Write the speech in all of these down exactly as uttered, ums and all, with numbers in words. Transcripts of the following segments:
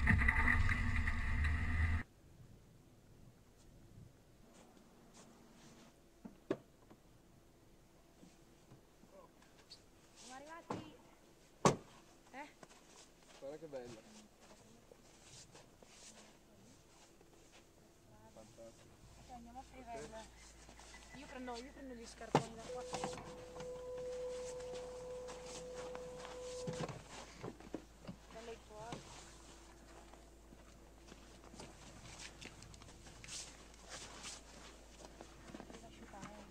Siamo arrivati. Eh? Guarda che bello. Fantastico. Ok, andiamo a aprire il... Io prendo, io prendo gli scarponi da qua. Bello i tuoi. Devi asciugare.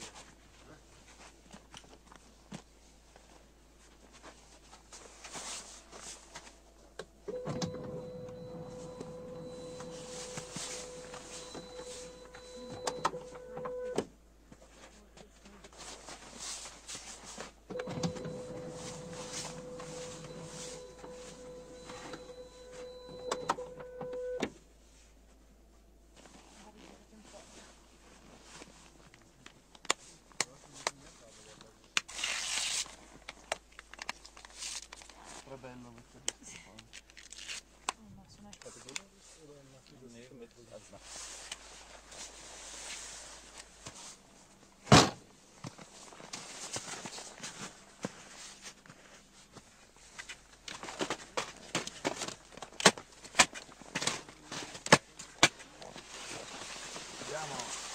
È bello questo qua. Oh, no, sono Andiamo.